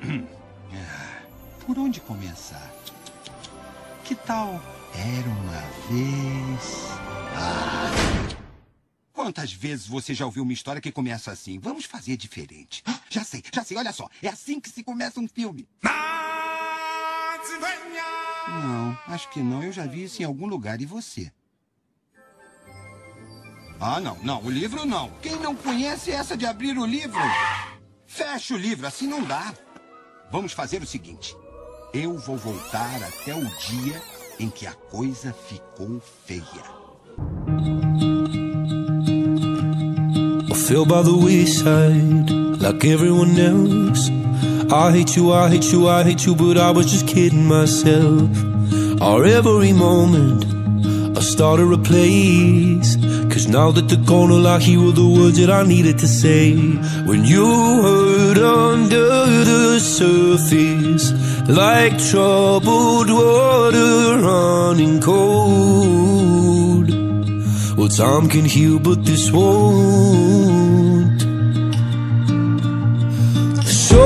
Por onde começar? Que tal Era uma Vez... Quantas vezes você já ouviu uma história que começa assim? Vamos fazer diferente. Já sei, olha só. É assim que se começa um filme. Não, acho que não. Eu já vi isso em algum lugar. E você? Ah, não. O livro não. Quem não conhece essa de abrir o livro? Fecha o livro, assim não dá. Vamos fazer o seguinte. Eu vou voltar até o dia em que a coisa ficou feia. I fell by the wayside like everyone else. I hate you, but I was just kidding myself. Our every moment I started a place. Cause now that they're gone, all I hear were the words that I needed to say. When you hurt under the surface, like troubled water running cold. Well, time can heal, but this won't. So,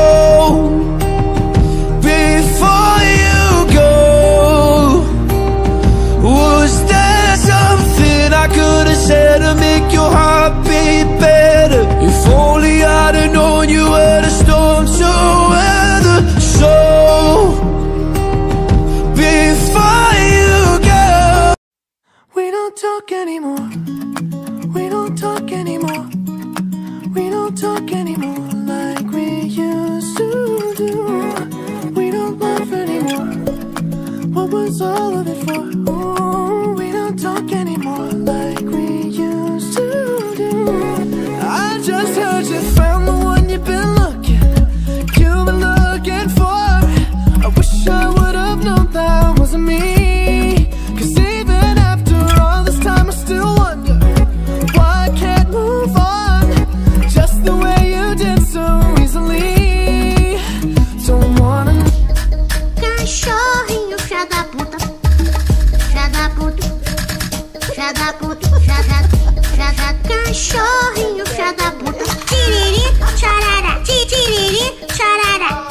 before you go, was there something I could have said to make your heart beat better? If only I'd have known you were the storm to weather. So, before you go, we don't talk anymore. We don't talk anymore. We don't talk anymore like we used to do. We don't laugh anymore. What was all of it for? Ooh, we don't talk anymore like we used to do. I just heard you found the one you've been looking for. I wish I would have known that wasn't me. Cause even after all this time I still wonder why I can't move on just the way you did so easily. Don't wanna. Cachorrinho, filha da puta. Filha da puta. Filha da puta. Filha da. Cachorrinho, filha da puta. Tiriri, tcharara. Tiriri, tcharara.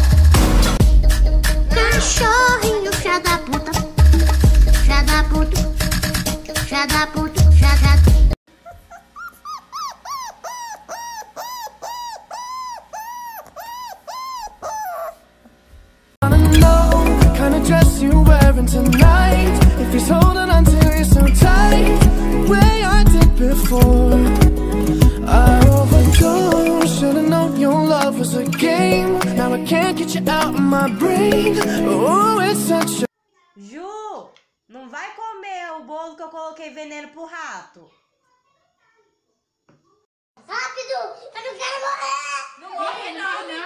Cachorrinho, filha da puta. Filha da puta. Filha da puta. Filha da. Kind of dress you wearing tonight. If he's holding on to you so tight, the way I did before. I overdosed. Should've known your love was a game. Now I can't get you out of my brain. Oh, it's such a... Ju, não vai comer o bolo que eu coloquei veneno pro rato. Rápido! Eu não quero morrer! Não morre não, não.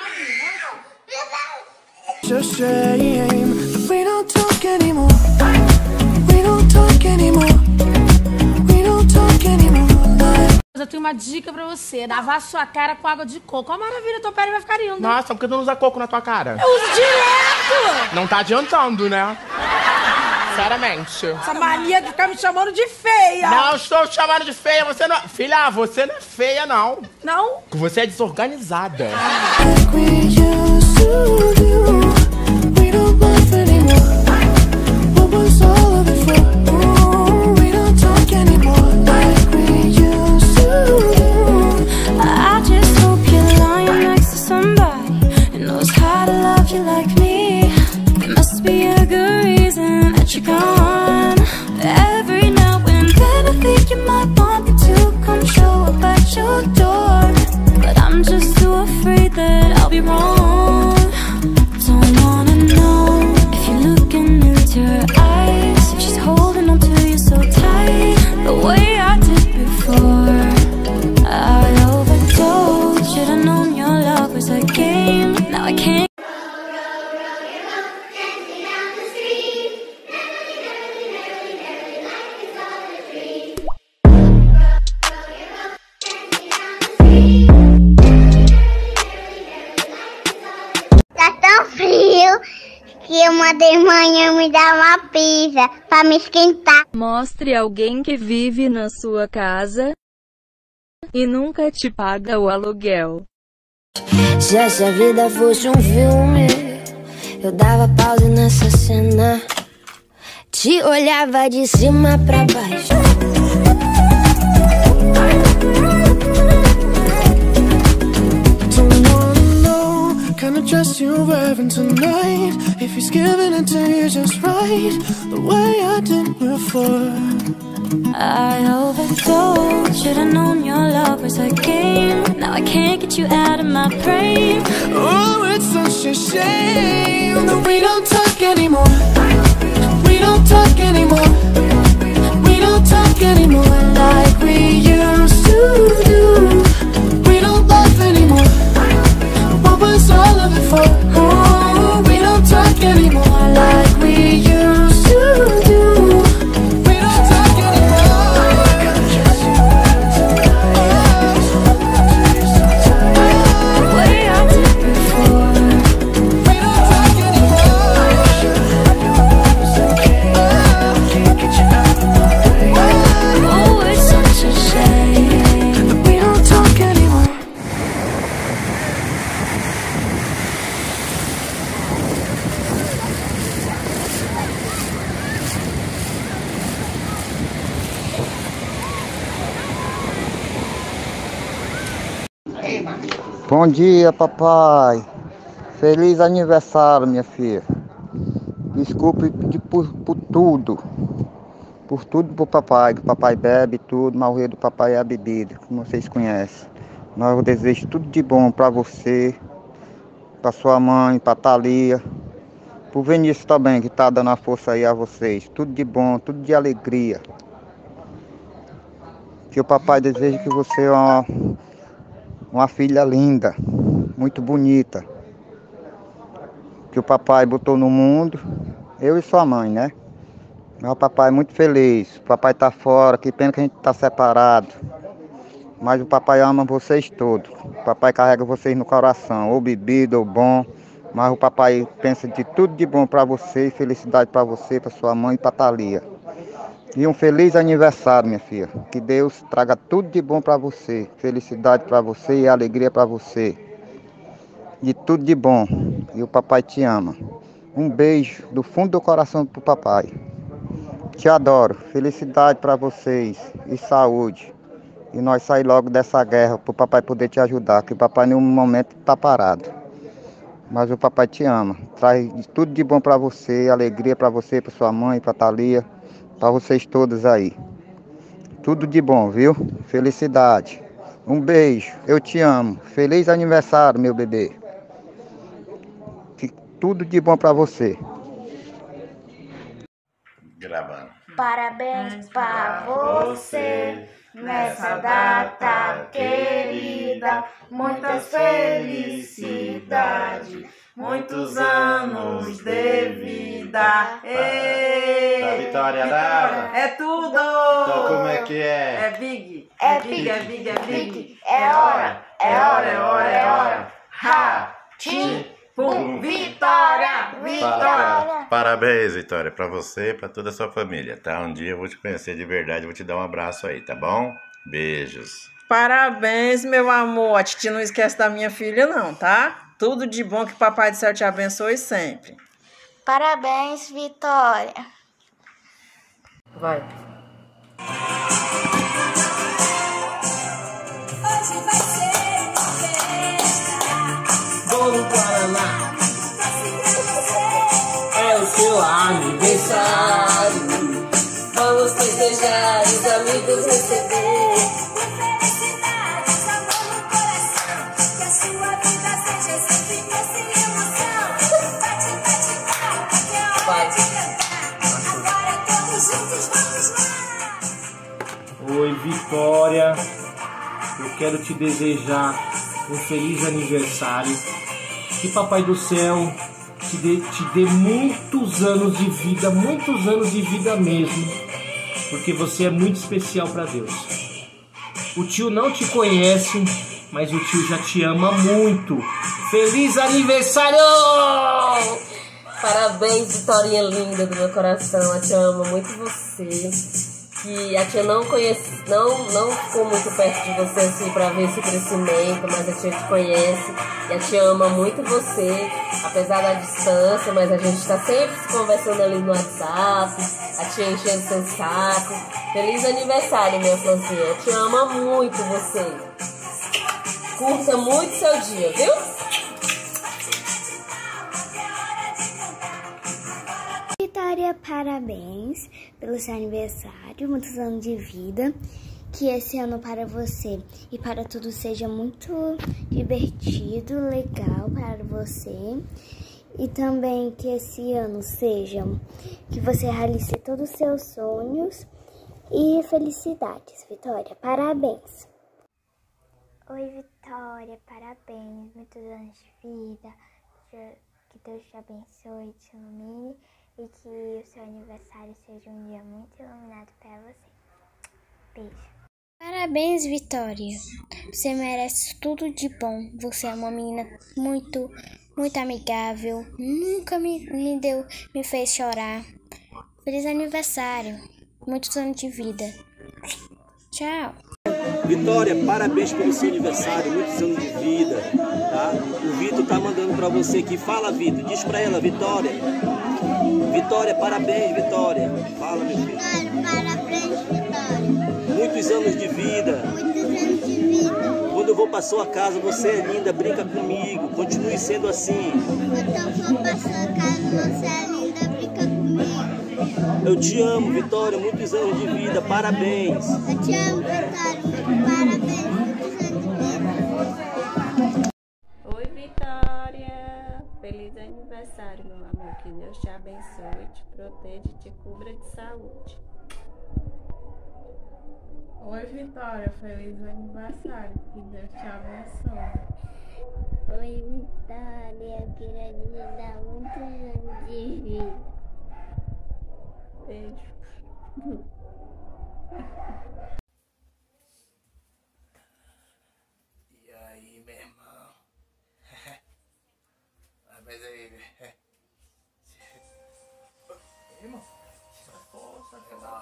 Just shame that we don't talk anymore. We don't talk anymore. We don't talk anymore. Eu tenho uma dica pra você, lavar sua cara com água de coco. Ó, maravilha, tua pele vai ficar linda. Nossa, por que tu não usa coco na tua cara? Eu uso direto! Não tá adiantando, né? Sinceramente. Essa mania de ficar me chamando de feia. Não estou te chamando de feia, você não... Filha, você não é feia, não. Não? Você é desorganizada. Like we used to do. We don't laugh anymore. What was all of it for? Ooh, we don't talk anymore like we used to do. I just hope you're lying next to somebody who knows how to love you like me. There must be a good reason that you're gone. Every now and then I think you might want me to come show up at your door, but I'm just too afraid that I'll be wrong. Don't wanna know if you're looking into her eyes, if she's holding on to you so tight, the way I did before. I overdosed. Should've known your love was a game. Now I can't. Tá tão frio que eu mandei manhã me dar uma pizza pra me esquentar. Mostre alguém que vive na sua casa e nunca te paga o aluguel. Se essa vida fosse um filme, eu dava pausa nessa cena, te olhava de cima pra baixo. Kind of dress you're wearing tonight, if he's giving it to you just right, the way I did before. I overdosed, should've known your love was a game. Now I can't get you out of my brain. Oh, it's such a shame that we don't talk anymore. We don't talk anymore. We don't talk anymore like we used to do. We don't love anymore. What was all of it for? Oh, we don't talk anymore like we used to do. We don't talk anymore. The way I did before. We don't talk anymore. Can't get you out of my way. Oh, it's such a shame That we don't talk anymore. Bom dia, papai. Feliz aniversário, minha filha. Desculpe por tudo. Por tudo pro papai, que o papai bebe tudo, mas o rei do papai é a bebida, como vocês conhecem. Mas eu desejo tudo de bom pra você, pra sua mãe, pra Thalia, pro Vinícius também, que tá dando a força aí a vocês. Tudo de bom, tudo de alegria. Que o papai deseja que você é uma filha linda, muito bonita, que o papai botou no mundo, eu e sua mãe, né? Mas o papai é muito feliz, o papai tá fora, que pena que a gente tá separado, mas o papai ama vocês todos, o papai carrega vocês no coração, ou bebido ou bom, mas o papai pensa de tudo de bom pra você, felicidade pra você, pra sua mãe e pra Thalia. E um feliz aniversário, minha filha. Que Deus traga tudo de bom para você. Felicidade para você e alegria para você. De tudo de bom. E o papai te ama. Um beijo do fundo do coração pro papai. Te adoro. Felicidade para vocês e saúde. E nós sair logo dessa guerra pro papai poder te ajudar. Que o papai em nenhum momento tá parado. Mas o papai te ama. Traz tudo de bom para você. Alegria para você, para sua mãe, para Thalia. Para vocês todos aí. Tudo de bom, viu? Felicidade. Um beijo. Eu te amo. Feliz aniversário, meu bebê. Tudo de bom para você. Gravando. Parabéns pra você nessa data querida. Muitas felicidades, muitos anos de vida. Ei, da Vitória Dava. É tudo! Então como é que é? É big. É big, é big, é big. É hora, é hora, é hora, é hora. Ha! Tim! Pum! Vitória! Vitória! Parabéns, Vitória, pra você e pra toda a sua família, tá? Um dia eu vou te conhecer de verdade, vou te dar um abraço aí, tá bom? Beijos. Parabéns, meu amor. A Titi não esquece da minha filha, não, tá? Tudo de bom, que o Papai do Céu te abençoe sempre. Parabéns, Vitória. Vai. Hoje vai ser uma festa. Bolo Guaraná é o seu aniversário. Vamos festejar, os amigos receber. Felicidades, amor no coração. Que a sua vida seja sempre doce e emoção. Bate, bate, palma, que é hora de cantar. Agora todos juntos, vamos lá. Oi, Vitória. Eu quero te desejar um feliz aniversário. Que Papai do Céu te dê muitos anos de vida mesmo, porque você é muito especial para Deus. O tio não te conhece, mas o tio já te ama muito. Feliz aniversário! Parabéns, Vitorinha linda do meu coração. Eu te amo muito você. que a tia não ficou muito perto de você assim pra ver esse crescimento, mas a tia te conhece e a tia ama muito você, apesar da distância, mas a gente tá sempre se conversando ali no WhatsApp, a tia enchendo seu saco. Feliz aniversário, minha florzinha, a tia ama muito você. Curta muito seu dia, viu? Vitória, parabéns pelo seu aniversário, muitos anos de vida. Que esse ano para você e para tudo seja muito divertido, legal para você. E também que esse ano seja que você realize todos os seus sonhos e felicidades. Vitória, parabéns. Oi, Vitória, parabéns, muitos anos de vida. Que Deus te abençoe, te ilumine e que o seu aniversário seja um dia muito iluminado para você. Beijo. Parabéns, Vitória. Você merece tudo de bom. Você é uma menina muito amigável. Nunca me fez chorar. Feliz aniversário. Muitos anos de vida. Tchau. Vitória, parabéns pelo seu aniversário. Muitos anos de vida, tá? O Vitor tá mandando pra você aqui. Fala, Vitor. Diz pra ela, Vitória. Vitória, parabéns, Vitória. Fala, meu filho. Parabéns, Vitória. Muitos anos de vida. Muitos anos de vida. Quando eu vou pra sua casa, você é linda, brinca comigo. Continue sendo assim. Quando eu for pra sua casa, você é linda, brinca comigo. Eu te amo, Vitória. Muitos anos de vida. Parabéns. Eu te amo, Vitória. Parabéns, muitos anos de vida. Oi, Vitória. Feliz aniversário, meu amor. Que Deus te abençoe, te proteja e te cubra de saúde. Oi, Vitória, feliz aniversário, que Deus te abençoe. Oi, Vitória, eu queria te dar muitos anos de vida. Beijo. E aí, meu irmão? Mas aí, irmão, força,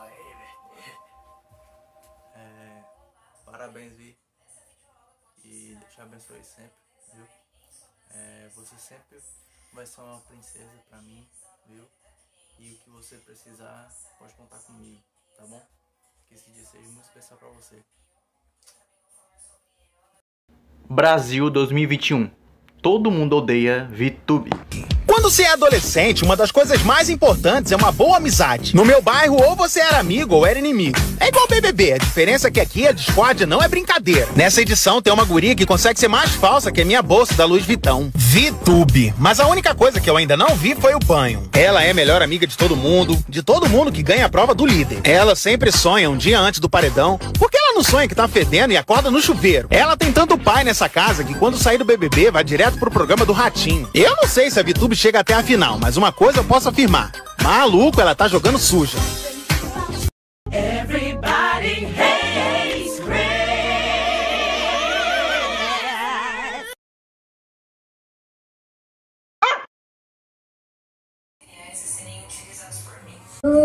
parabéns, Vi. E Deus te abençoe sempre, viu? Você sempre vai ser uma princesa pra mim, viu? E o que você precisar, pode contar comigo, tá bom? Que esse dia seja muito especial pra você. Brasil 2021. Todo mundo odeia VTube. Quando você é adolescente, uma das coisas mais importantes é uma boa amizade. No meu bairro, ou você era amigo ou era inimigo. É igual BBB, a diferença é que aqui a discórdia não é brincadeira. Nessa edição tem uma guria que consegue ser mais falsa que a minha bolsa da Louis Vuitton. VTube. Mas a única coisa que eu ainda não vi foi o banho. Ela é melhor amiga de todo mundo que ganha a prova do líder. Ela sempre sonha um dia antes do paredão, porque ela não sonha que tá fedendo e acorda no chuveiro. Ela tem tanto pai nessa casa que quando sair do BBB vai direto pro programa do Ratinho. Eu não sei se a VTube chega até a final, mas uma coisa eu posso afirmar. Maluco, ela tá jogando suja. Everybody hates Chris. Esses serem utilizados por mim.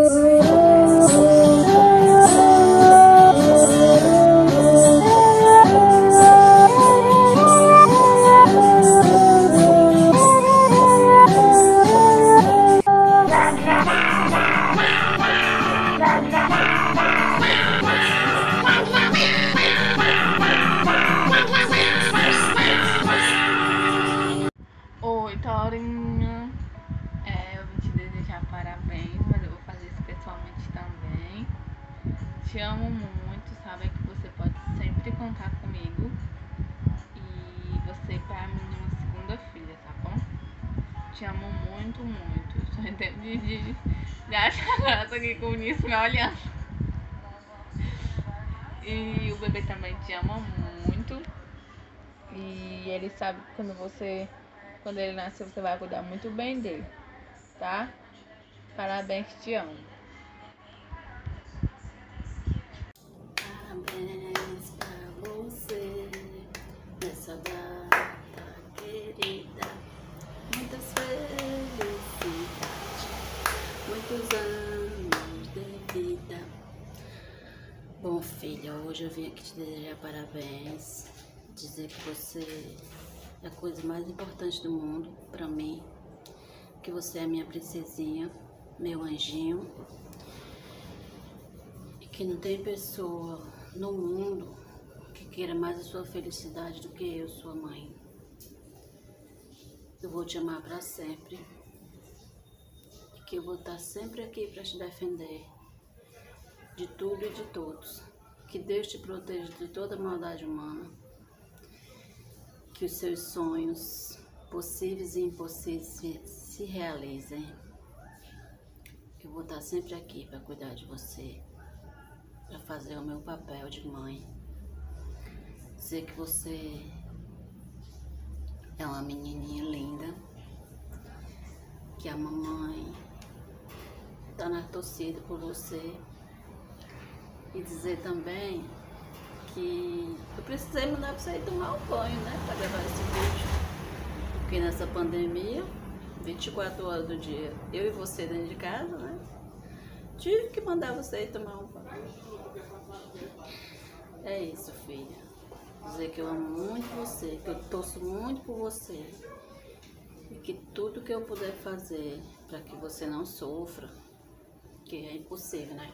Oi, Taurinha. Eu vim te desejar parabéns, mas eu vou fazer isso pessoalmente também. Te amo muito, sabe que você pode sempre contar comigo. E você pra mim é uma segunda filha, tá bom? Te amo muito, muito. Só entendo de achar graça aqui com isso me olhando. E o bebê também te ama muito. E ele sabe que quando ele nascer, você vai cuidar muito bem dele, tá? Parabéns, te amo. Parabéns pra você nessa data querida. Muitas felicidades, muitos anos de vida. Hoje eu vim aqui te desejar parabéns, dizer que você é a coisa mais importante do mundo pra mim, que você é minha princesinha, meu anjinho, e que não tem pessoa no mundo que queira mais a sua felicidade do que eu, sua mãe. Eu vou te amar pra sempre, e que eu vou estar sempre aqui pra te defender de tudo e de todos. Que Deus te proteja de toda maldade humana, que os seus sonhos possíveis e impossíveis se realizem. Eu vou estar sempre aqui para cuidar de você, para fazer o meu papel de mãe. Dizer que você é uma menininha linda, que a mamãe está na torcida por você. E dizer também que eu precisei mandar pra você ir tomar um banho, né? Pra gravar esse vídeo. Porque nessa pandemia, 24 horas do dia, eu e você dentro de casa, né? Tive que mandar você ir tomar um banho. É isso, filha. Dizer que eu amo muito você, que eu torço muito por você. E que tudo que eu puder fazer pra que você não sofra, que é impossível, né?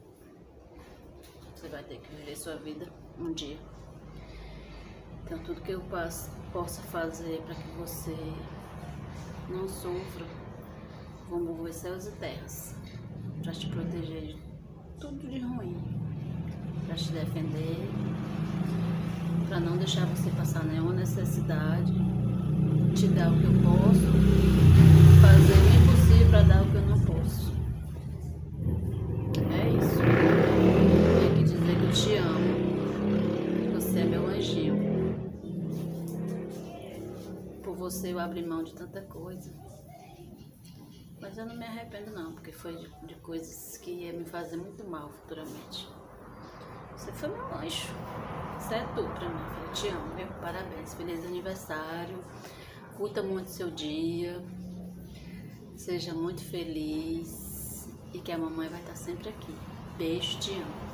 Você vai ter que viver sua vida um dia. Então tudo que eu possa fazer para que você não sofra, vou mover céus e terras para te proteger de tudo de ruim, para te defender, para não deixar você passar nenhuma necessidade, te dar o que eu posso, fazer o impossível para dar o que eu não posso. É isso. Eu te amo, você é meu anjinho. Por você eu abri mão de tanta coisa, mas eu não me arrependo não, porque foi de coisas que ia me fazer muito mal futuramente. Você foi meu anjo, você é tudo pra mim, filha. Eu te amo, meu. Parabéns, feliz aniversário, curta muito seu dia, seja muito feliz e que a mamãe vai estar sempre aqui. Beijo, te amo.